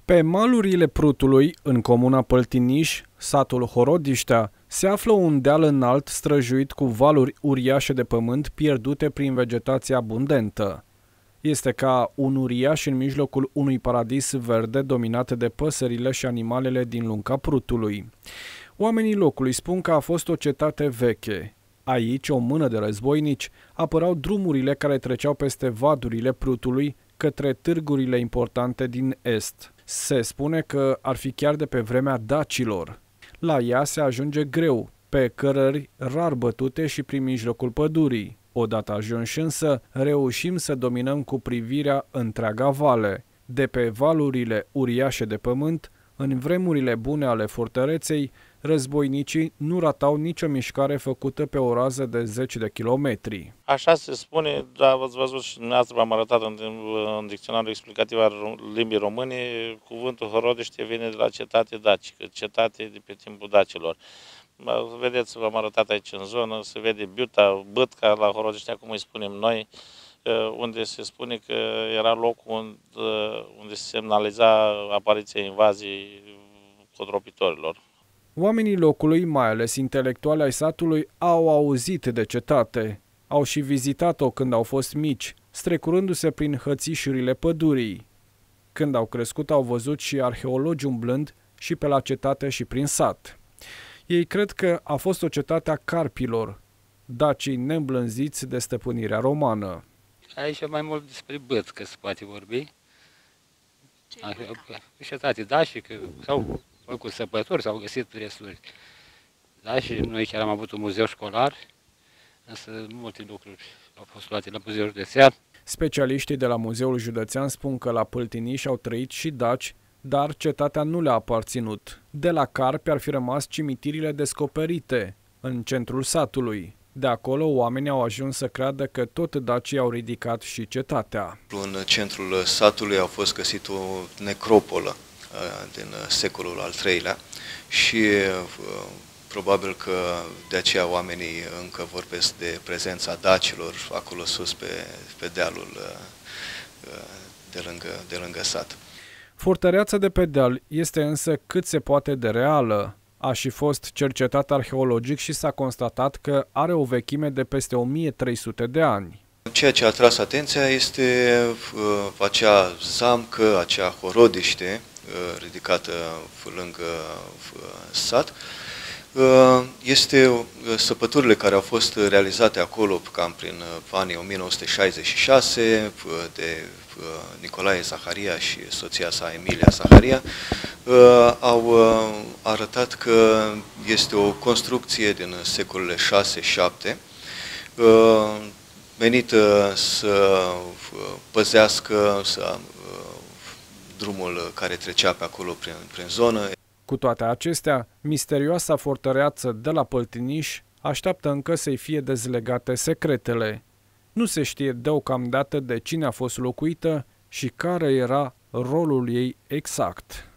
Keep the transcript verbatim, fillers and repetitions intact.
Pe malurile Prutului, în comuna Păltiniș, satul Horodiștea, se află un deal înalt străjuit cu valuri uriașe de pământ pierdute prin vegetație abundentă. Este ca un uriaș în mijlocul unui paradis verde dominat de păsările și animalele din lunga Prutului. Oamenii locului spun că a fost o cetate veche. Aici, o mână de războinici, apărau drumurile care treceau peste vadurile Prutului către târgurile importante din est. Se spune că ar fi chiar de pe vremea dacilor. La ea se ajunge greu, pe cărări rar bătute și prin mijlocul pădurii. Odată ajunși însă, reușim să dominăm cu privirea întreaga vale. De pe valurile uriașe de pământ, în vremurile bune ale fortăreței, războinicii nu ratau nicio mișcare făcută pe o rază de zeci de kilometri. Așa se spune, dar ați văzut și dumneavoastră, v-am arătat în, în dicționarul explicativ al limbii române, cuvântul Horodiște vine de la cetate dacică, cetate de pe timpul dacilor. Vedeți, v-am arătat aici în zonă, se vede Biuta, Bătca, la Horodiștea, cum îi spunem noi, unde se spune că era locul unde, unde se semnaliza apariția invaziei codropitorilor. Oamenii locului, mai ales intelectuali ai satului, au auzit de cetate. Au și vizitat-o când au fost mici, strecurându-se prin hățișurile pădurii. Când au crescut, au văzut și arheologi umblând și pe la cetate și prin sat. Ei cred că a fost o cetate a carpilor, dacii neîmblânziți de stăpânirea romană. Aici mai mult despre Bătcă se poate vorbi. Cetate dacică sau făcut săpături, s-au găsit tresturi. Da, și noi chiar am avut un muzeu școlar, însă multe lucruri au fost luate la muzeul județean. Specialiștii de la Muzeul Județean spun că la Păltiniș au trăit și daci, dar cetatea nu le-a aparținut. De la Carpi ar fi rămas cimitirile descoperite, în centrul satului. De acolo, oamenii au ajuns să creadă că tot dacii au ridicat și cetatea. În centrul satului a fost găsit o necropolă din secolul al treilea și probabil că de aceea oamenii încă vorbesc de prezența dacilor acolo sus pe, pe dealul de lângă, de lângă sat. Fortăreața de pe deal este însă cât se poate de reală. A și fost cercetat arheologic și s-a constatat că are o vechime de peste o mie trei sute de ani. Ceea ce a atras atenția este uh, acea zamcă, acea Horodiște, uh, ridicată lângă uh, sat. Uh, este uh, săpăturile care au fost realizate acolo cam prin uh, anii o mie nouă sute șaizeci și șase uh, de uh, Nicolae Zaharia și soția sa Emilia Zaharia, uh, au uh, arătat că este o construcție din secolele șase șapte, uh, menită să păzească să, drumul care trecea pe acolo prin, prin zonă. Cu toate acestea, misterioasa fortăreață de la Păltiniș așteaptă încă să-i fie dezlegate secretele. Nu se știe deocamdată de cine a fost locuită și care era rolul ei exact.